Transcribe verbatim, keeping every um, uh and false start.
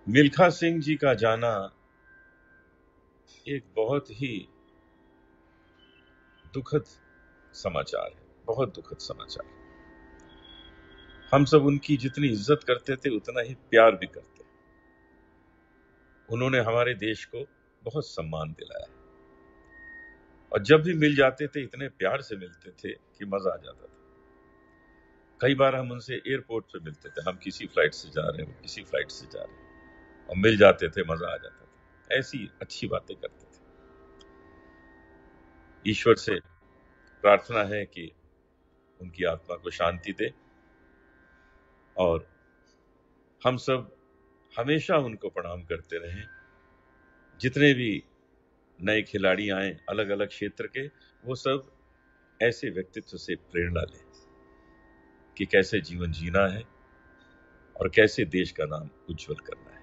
मिल्खा सिंह जी का जाना एक बहुत ही दुखद समाचार है, बहुत दुखद समाचार है। हम सब उनकी जितनी इज्जत करते थे उतना ही प्यार भी करते। उन्होंने हमारे देश को बहुत सम्मान दिलाया और जब भी मिल जाते थे इतने प्यार से मिलते थे कि मजा आ जाता था। कई बार हम उनसे एयरपोर्ट पे मिलते थे, हम किसी फ्लाइट से जा रहे हैं, वो किसी फ्लाइट से जा रहे हैं, और मिल जाते थे, मजा आ जाता था। ऐसी अच्छी बातें करते थे। ईश्वर से प्रार्थना है कि उनकी आत्मा को शांति दे और हम सब हमेशा उनको प्रणाम करते रहें। जितने भी नए खिलाड़ी आए अलग अलग क्षेत्र के, वो सब ऐसे व्यक्तित्व से प्रेरणा लें कि कैसे जीवन जीना है और कैसे देश का नाम उज्जवल करना है।